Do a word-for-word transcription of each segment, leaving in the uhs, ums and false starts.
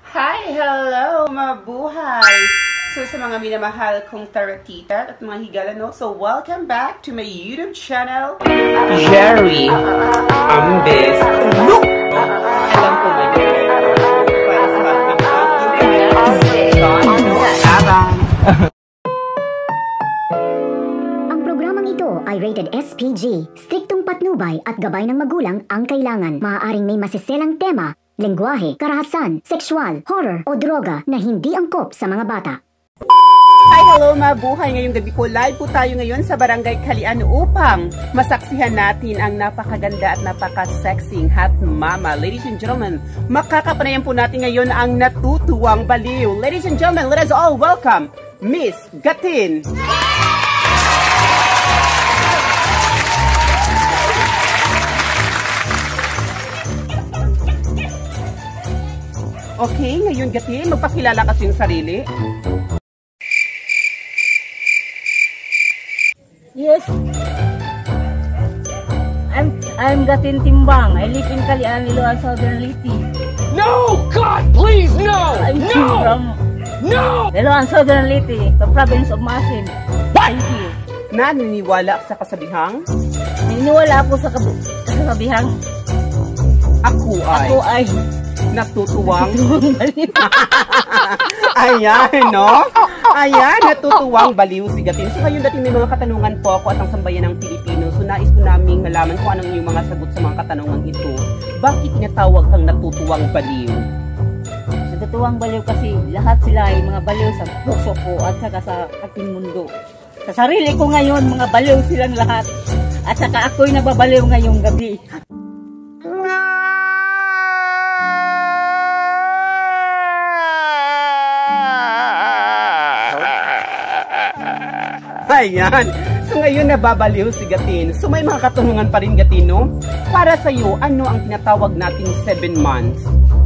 Hi! Hello! Mabuhay! So sa mga minamahal kong taratita at mga higala, so welcome back to my YouTube channel, Jerry Ambes. Look! Alam ko ba yun? Para sa ating abang. Ang programang ito ay rated S P G. Striktong patnubay at gabay ng magulang ang kailangan. Maaaring may masiselang tema, lengguwahe, karahasan, sexual, horror o droga na hindi angkop sa mga bata. Hi, hello mabuhay! Ngayong gabi po, live po tayo ngayon sa Barangay Kalian upang masaksihan natin ang napakaganda at napaka-sexing hot mama. Ladies and gentlemen, makakapanayan po natin ngayon ang natutuwang baliw. Ladies and gentlemen, let us all welcome Miss Gatin! Okay, ngayon Gatin, magpakilala kasi yung sarili. Yes. I'm I'm Gatin Timbang. I live in Kalian, Iloan, Southern Liti. No! God, please, no! I'm No! from No! Iloan, Southern Liti, the province of Masin. Thank you. Naniniwala sa kasabihang? Naniniwala ako sa kab- kasabihang. Ako ay, Ako ay natutuwang. baliw. Ayan, no? Ayan, natutuwang baliw si Gatin. So ngayon dating may mga katanungan po ako at ang sambayan ng Pilipino. So nais po namin malaman kung anong yung mga sagot sa mga katanungan ito. Bakit tinatawag kang natutuwang baliw? Natutuwang baliw kasi lahat sila ay mga baliw sa puso ko at saka sa ating mundo. Sa sarili ko ngayon, mga baliw silang lahat. At saka ako'y nababaliw ngayong gabi. Ayan. So ngayon nababaliw si Gatin. So may mga katanungan pa rin Gatin, no? Para sa iyo, ano ang tinatawag nating seven months?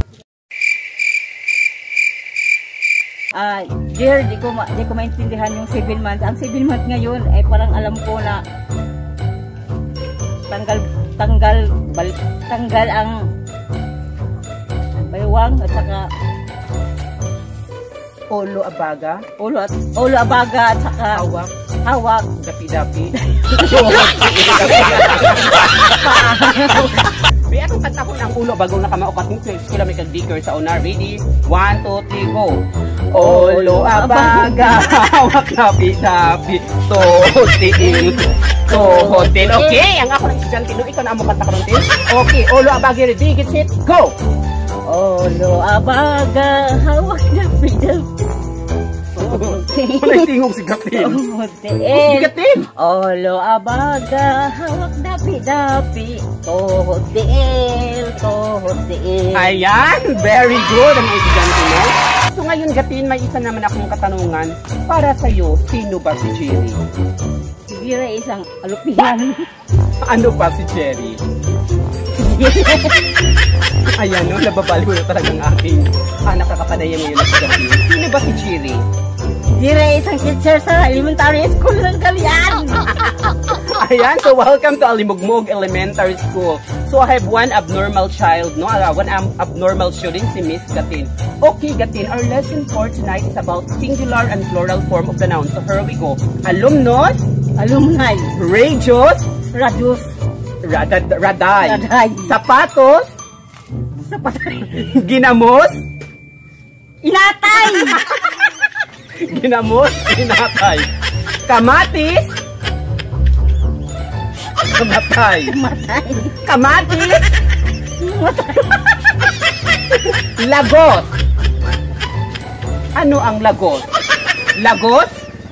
Ah, uh, dear, di ko, ma di ko maintindihan yung seven months. Ang seven months ngayon, ay parang alam ko na tanggal, tanggal, bal, tanggal ang baywang at saka Olo abaga, ulo at ulo abaga at saka hawak, hawak, dapi-dapi. May akong kanta ko ng ulo bagong nakamaupat ng twelve ko lang may kag-dicker sa una. Ready? One, two, three, go! Olo abaga, hawak, dapi-dapi, tohotin, tohotin. Okay, ang ako ng estudyante, no? Ikaw na ang mukanta ka ng tin. Okay, olo abaga, ready, get set, go! ulo abaga, hawak, dapi-dapi. Wala tingog si Gatin. Si Gatin! Olo abaga, hawak dapi-dapi, tohotil, tohotil. Ayan! Very good ang estudyante mo. So ngayon Gatin, may isa naman akong katanungan. Para sa'yo, sino ba si Jerry? Siguro isang alupihan. Ano pa si Jerry? Ayan, no? Nababaliw na talagang aking anak kakapanaya ngayon na si Gatin. Sino ba si Jerry? Siguro isang teacher sa elementary school ng Kalian. Ayan, so welcome to Alimugmog Elementary School. So I have one abnormal child, no? Uh, one um, abnormal student, si Miss Gatin. Okay, Gatin, our lesson for tonight is about singular and plural form of the noun. So here we go. Alumnos, Alumni, radios, radius, radad, raday, raday, sapatos, sapatay, ginamos, inatay, ginamos, inatay, kamatis, kamatay, matay, kamatis, matay, lagos. Ano ang lagos? Lagos?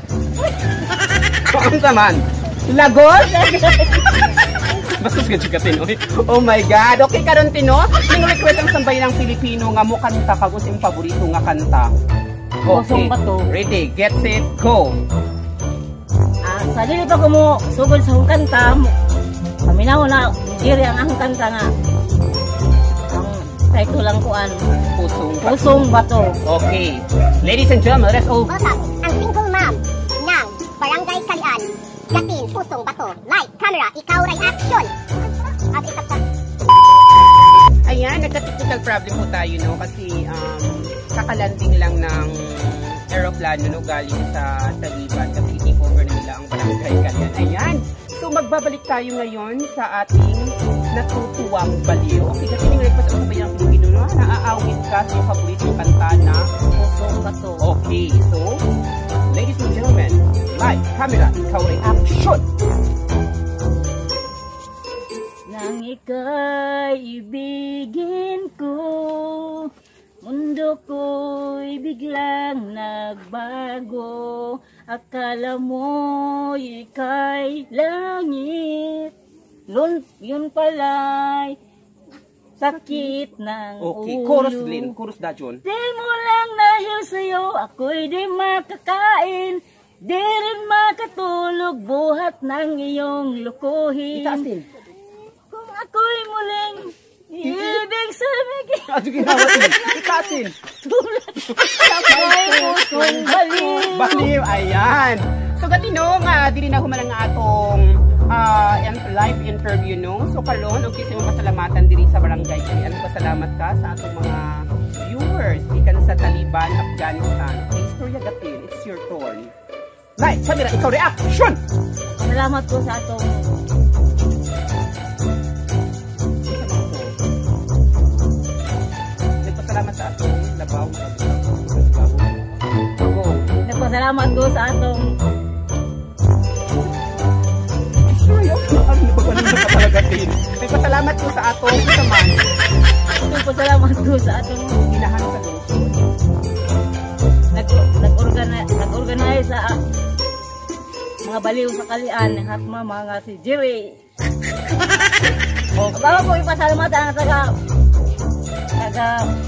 Ano naman? Lagos? Basta sa Gatin, oy. Oh my God. Okay, karon tino. Ning request ang sambayan ng Pilipino nga mo kanta kagos imong paborito nga kanta. Pusong bato. Ready, get set, go. Ah, sa dili pa ko mo sugod sa akong kanta. Paminaw na diri ang akong kanta nga. Ang title lang kuan, Pusong bato. Pusong Bato. Okay. Ladies and gentlemen, let's all Welcome ang single mom ng Barangay Kalian, Gatin, Pusong Bato. Light, camera, ikaw ray action. At isa pa. Ayan, nagka-technical problem po tayo, no? Kasi, um, kakalanding lang ng aeroplano no, galing sa Taliban kasi i-take over na nila ang barangay Kalian. Ayan! So magbabalik tayo ngayon sa ating natutuwang baliw. Okay, kasi ningay pa sa kabayang Pilipino na naaawit ka sa yung paboritong kanta na Puso Kato. okay, so ladies and gentlemen, live, camera, ikaw ay action! Nang ika'y ibigin ko, mundo ko'y biglang nagbago. Akala mo ika'y langit, yun, yun pala'y sakit ng Okay, ulo. chorus Glenn, chorus Dajon. Di mo lang dahil sa'yo, ako'y di makakain, di rin makatulog, buhat ng iyong lukuhin. Itaas din. Kung ako'y muling ibig sabihin, Ah, sige, hawatin. Itaas din. tulad ako'y pusong baliw. Baliw, ayan. So gatinong, uh, dili na humalang nga atong uh, live interview no. So karon og kasi mo pasalamatan diri sa barangay kay ano pasalamat ka sa atong mga viewers ikan sa Taliban, Afghanistan. Okay, Istorya Gatin, it's your turn. Right, camera, ikaw reaction. Salamat ko sa atong Nagpasalamat sa atong labaw. Go. nagpasalamat ko sa atong Nagpasalamat ko sa atong kasamaan. nagpasalamat ko sa atong Inahan sa lungsod. nag nag-organize nag-organize sa ah, mga baliw sa Kalian ng hatma mga si Jerry. Okay. Bago ko ipasalamat ang taga taga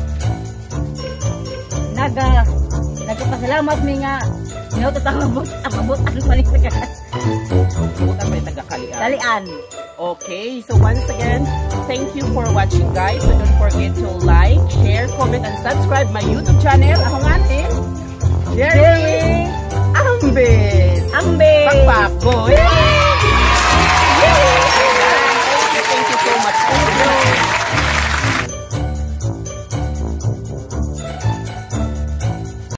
naga nagpasalamat mi nga niyo tatangabot ang abot ang panitaga Buta pa yung taga-Kalian. Kalian. Okay, so once again, thank you for watching guys. So don't forget to like, share, comment, and subscribe my YouTube channel. Ako nga atin, Jerry Jerry Ambes. Ambe. Pakpako. Yay!